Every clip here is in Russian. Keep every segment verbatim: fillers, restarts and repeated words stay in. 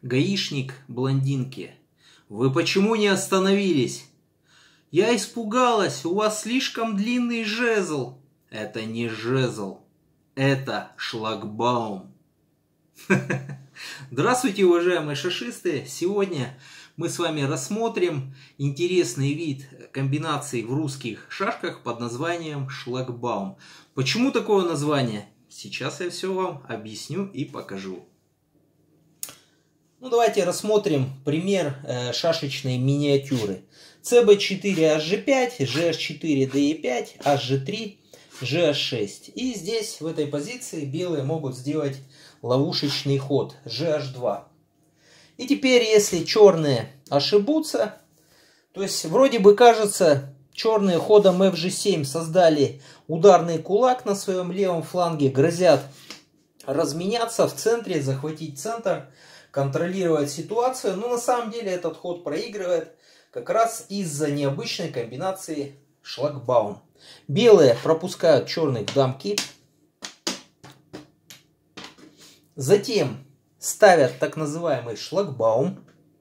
Гаишник блондинки. Вы почему не остановились? Я испугалась, у вас слишком длинный жезл. Это не жезл, это шлагбаум. Здравствуйте, уважаемые шашисты! Сегодня мы с вами рассмотрим интересный вид комбинаций в русских шашках под названием шлагбаум. Почему такое название? Сейчас я все вам объясню и покажу. Ну, давайте рассмотрим пример э, шашечной миниатюры. цэ бэ четыре аш жэ пять, жэ эш четыре дэ е пять, аш жэ три, жэ эш шесть. И здесь, в этой позиции, белые могут сделать ловушечный ход жэ аш два. И теперь, если черные ошибутся, то есть вроде бы кажется, черные ходом эф жэ семь создали ударный кулак на своем левом фланге, грозят разменяться в центре, захватить центр, контролировать ситуацию. Но на самом деле этот ход проигрывает как раз из-за необычной комбинации шлагбаум. Белые пропускают черных дамки. Затем ставят так называемый шлагбаум.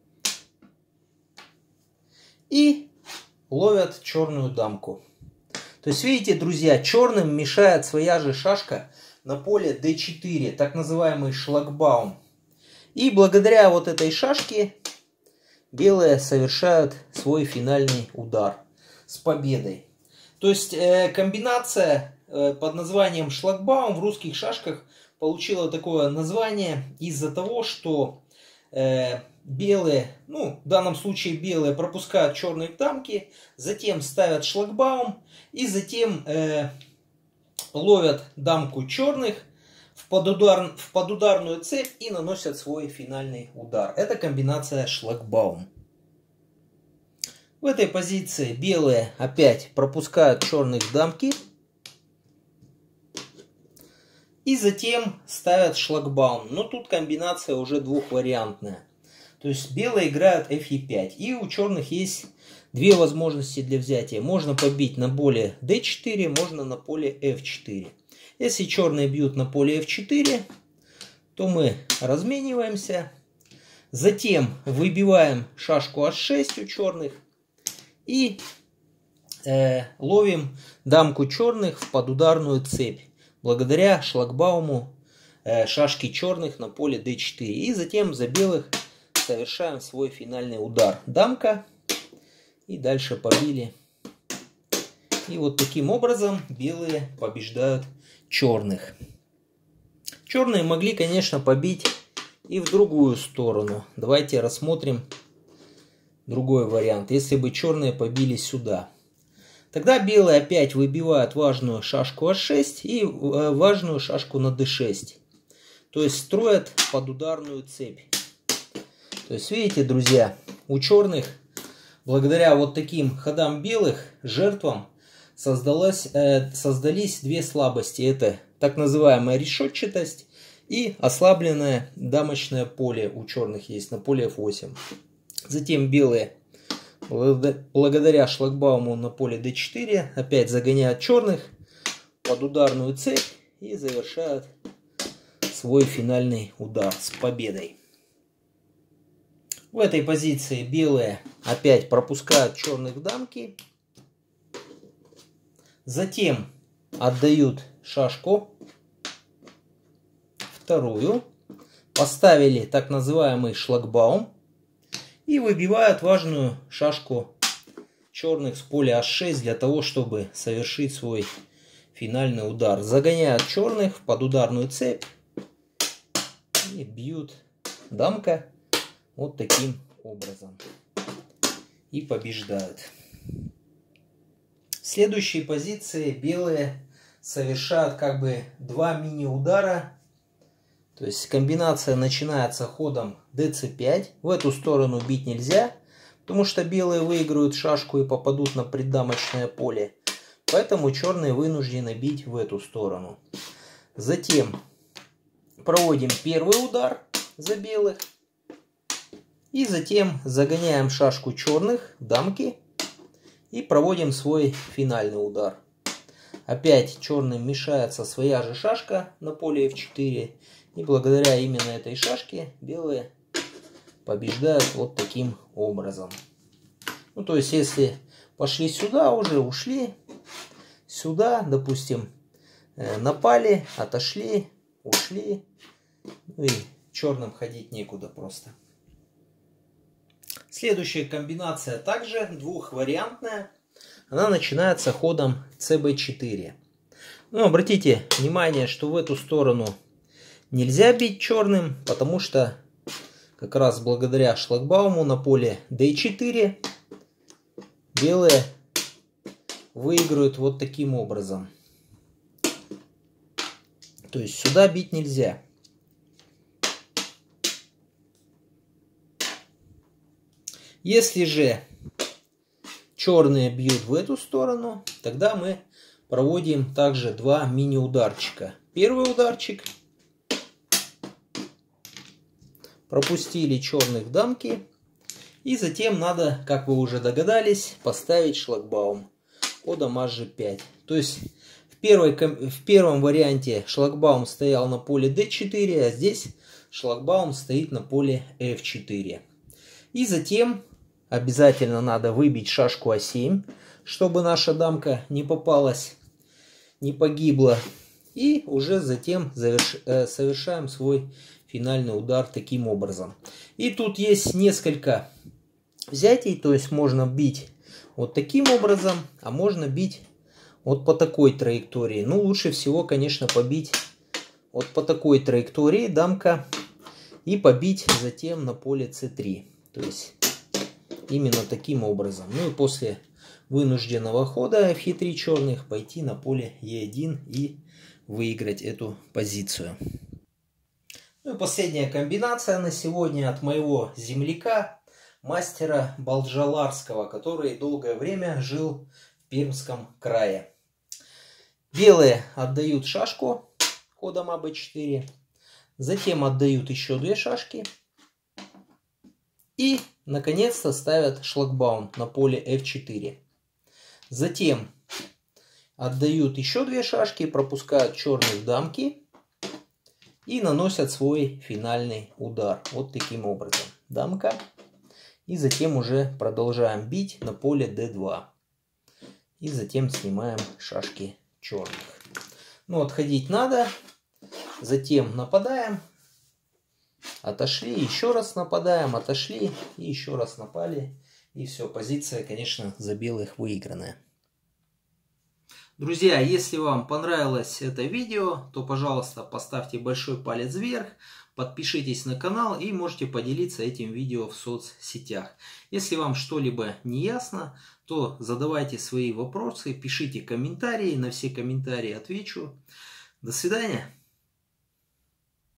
И ловят черную дамку. То есть, видите, друзья, черным мешает своя же шашка на поле дэ четыре, так называемый шлагбаум. И благодаря вот этой шашке белые совершают свой финальный удар с победой. То есть э, комбинация э, под названием шлагбаум в русских шашках получила такое название из-за того, что э, белые, ну в данном случае белые пропускают черные дамки, затем ставят шлагбаум и затем э, ловят дамку черных в, подудар, в подударную цепь и наносят свой финальный удар. Это комбинация шлагбаум. В этой позиции белые опять пропускают черных дамки и затем ставят шлагбаум. Но тут комбинация уже двухвариантная. То есть белые играют эф е пять. И у черных есть две возможности для взятия. Можно побить на поле дэ четыре, можно на поле эф четыре. Если черные бьют на поле эф четыре, то мы размениваемся. Затем выбиваем шашку аш шесть у черных. И э, ловим дамку черных в подударную цепь. Благодаря шлагбауму э, шашки черных на поле дэ четыре. И затем за белых совершаем свой финальный удар. Дамка. И дальше побили. И вот таким образом белые побеждают черных. Черные могли, конечно, побить и в другую сторону. Давайте рассмотрим другой вариант. Если бы черные побили сюда. Тогда белые опять выбивают важную шашку аш шесть и важную шашку на дэ шесть. То есть строят подударную цепь. То есть, видите, друзья, у черных, благодаря вот таким ходам белых, жертвам создалось, э, создались две слабости. Это так называемая решетчатость и ослабленное дамочное поле у черных есть на поле эф восемь. Затем белые, благодаря шлагбауму на поле дэ четыре, опять загоняют черных под ударную цепь и завершают свой финальный удар с победой. В этой позиции белые опять пропускают черных дамки. Затем отдают шашку вторую. Поставили так называемый шлагбаум. И выбивают важную шашку черных с поля аш шесть для того, чтобы совершить свой финальный удар. Загоняют черных в подударную цепь. И бьют дамка вот таким образом. И побеждают. В следующей позиции белые совершают как бы два мини-удара. То есть комбинация начинается ходом дэ цэ пять. В эту сторону бить нельзя, потому что белые выиграют шашку и попадут на преддамочное поле. Поэтому черные вынуждены бить в эту сторону. Затем проводим первый удар за белых. И затем загоняем шашку черных, дамки. И проводим свой финальный удар. Опять черным мешается своя же шашка на поле эф четыре. И благодаря именно этой шашке белые побеждают вот таким образом. Ну, то есть, если пошли сюда, уже ушли, сюда, допустим, напали, отошли, ушли, ну и черным ходить некуда просто. Следующая комбинация также двухвариантная. Она начинается ходом цэ бэ четыре. Ну, обратите внимание, что в эту сторону нельзя бить черным, потому что как раз благодаря шлагбауму на поле дэ четыре белые выиграют вот таким образом. То есть сюда бить нельзя. Если же черные бьют в эту сторону, тогда мы проводим также два мини-ударчика. Первый ударчик. Пропустили черных дамки. И затем надо, как вы уже догадались, поставить шлагбаум ходом аш же пять. То есть в, первой, в первом варианте шлагбаум стоял на поле дэ четыре, а здесь шлагбаум стоит на поле эф четыре. И затем обязательно надо выбить шашку а семь, чтобы наша дамка не попалась, не погибла. И уже затем заверш... э, совершаем свой финальный удар таким образом. И тут есть несколько взятий, то есть можно бить вот таким образом, а можно бить вот по такой траектории. Ну, лучше всего, конечно, побить вот по такой траектории дамка и побить затем на поле цэ три. То есть именно таким образом. Ну и после вынужденного хода эф три черных пойти на поле е один и выиграть эту позицию. Ну и последняя комбинация на сегодня от моего земляка, мастера Балджаларского, который долгое время жил в Пермском крае. Белые отдают шашку ходом а бэ четыре, затем отдают еще две шашки и наконец-то ставят шлагбаум на поле эф четыре. Затем отдают еще две шашки, пропускают черных дамки и наносят свой финальный удар. Вот таким образом. Дамка. И затем уже продолжаем бить на поле дэ два. И затем снимаем шашки черных. Ну, отходить надо. Затем нападаем. Отошли, еще раз нападаем, отошли и еще раз напали. И все, позиция, конечно, за белых выигранная. Друзья, если вам понравилось это видео, то, пожалуйста, поставьте большой палец вверх, подпишитесь на канал и можете поделиться этим видео в соцсетях. Если вам что-либо не ясно, то задавайте свои вопросы, пишите комментарии, на все комментарии отвечу. До свидания.